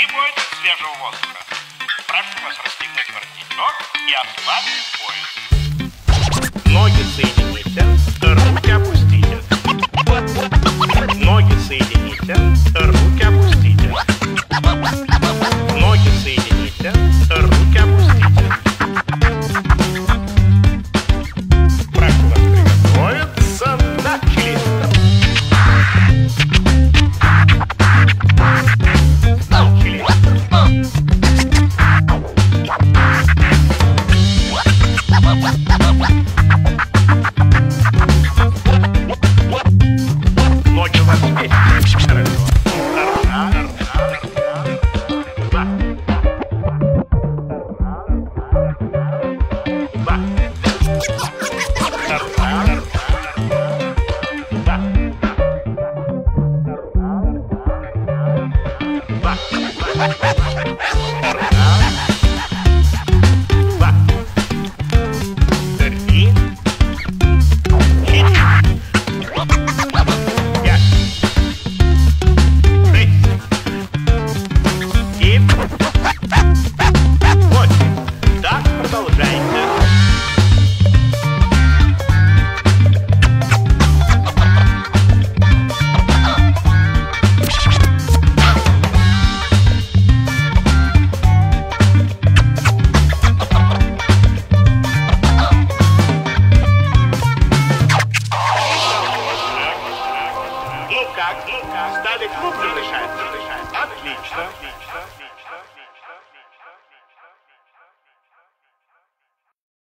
Не бойтесь свежего воздуха. Прошу вас расстегнуть воротничок и ослабить пояс. Ноги соедините, руки опустите. Ноги соедините, руки опустите. Ноги соедините, руки опустите. Прошу вас приготовиться. Начали. Начали.